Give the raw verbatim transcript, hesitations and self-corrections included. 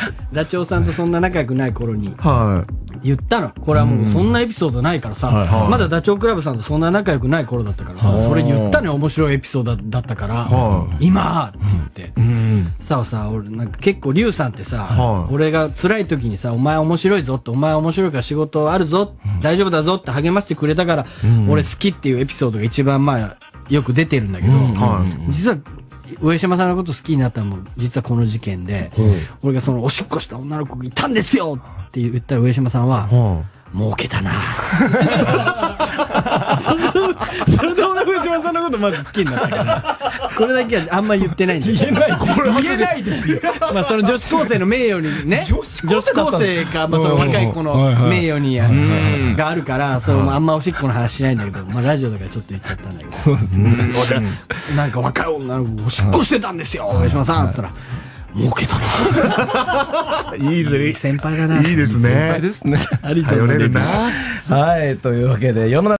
ダチョウさんとそんな仲良くない頃には言ったの。これはもうそんなエピソードないからさ、まだダチョウ倶楽部さんとそんな仲良くない頃だったからさ、それ言ったね、面白いエピソードだったから、今って言って。さあさ、俺なんか結構リュウさんってさ、俺が辛い時にさ、お前面白いぞって、お前面白いから仕事あるぞ、大丈夫だぞって励ましてくれたから、俺好きっていうエピソードが一番まあ、よく出てるんだけど、実は、上島さんのこと好きになったのも実はこの事件で、俺がそのおしっこした女の子がいたんですよって言ったら上島さんは、儲けたなそれで俺上島さんのことまず好きになったから、これだけはあんま言ってないんだよ。言えない、言えないですよ。まあその女子高生の名誉にね、女子高生か、まあその若い子の名誉にがあるから、そのあんまおしっこの話しないんだけど、まあラジオだからちょっと言っちゃったんだけど。そうですね。なんか若い女の子おしっこしてたんですよ、上島さんって言ったら。儲けたな。いいですね。先輩だな。いいですね。先輩ですね。ありがとうございます。はい、というわけで世の中